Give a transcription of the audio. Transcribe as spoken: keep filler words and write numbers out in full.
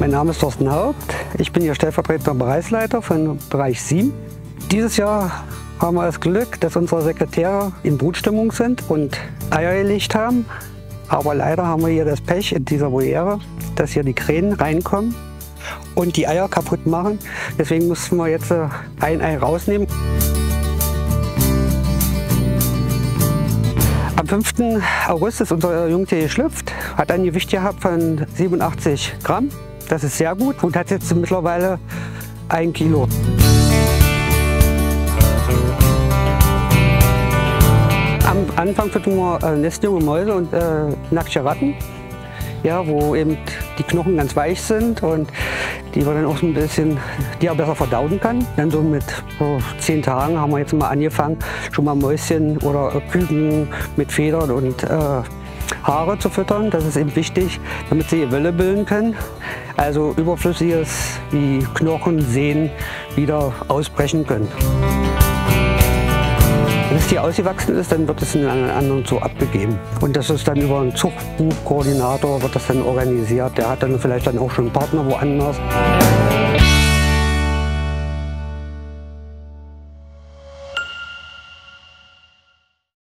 Mein Name ist Thorsten Haupt. Ich bin hier stellvertretender Bereichsleiter von Bereich sieben. Dieses Jahr haben wir das Glück, dass unsere Sekretäre in Brutstimmung sind und Eier gelegt haben. Aber leider haben wir hier das Pech in dieser Voliere, dass hier die Krähen reinkommen und die Eier kaputt machen. Deswegen mussten wir jetzt ein Ei rausnehmen. Am fünften August ist unser Jungtier geschlüpft, hat ein Gewicht gehabt von siebenundachtzig Gramm. Das ist sehr gut und hat jetzt mittlerweile ein Kilo. Am Anfang füttern wir äh, nestjunge Mäuse und äh, nackte Ratten, ja, wo eben die Knochen ganz weich sind und die wir dann auch so ein bisschen, die er besser verdauen kann. Dann so mit so zehn Tagen haben wir jetzt mal angefangen, schon mal Mäuschen oder äh, Küken mit Federn und äh, Haare zu füttern. Das ist eben wichtig, damit sie Gewölle bilden können. Also Überflüssiges wie Knochen, Sehnen wieder ausbrechen können. Wenn das Tier ausgewachsen ist, dann wird es in einen anderen Zoo abgegeben. Und das ist dann über einen Zuchtbuchkoordinator wird das dann organisiert. Der hat dann vielleicht dann auch schon einen Partner woanders.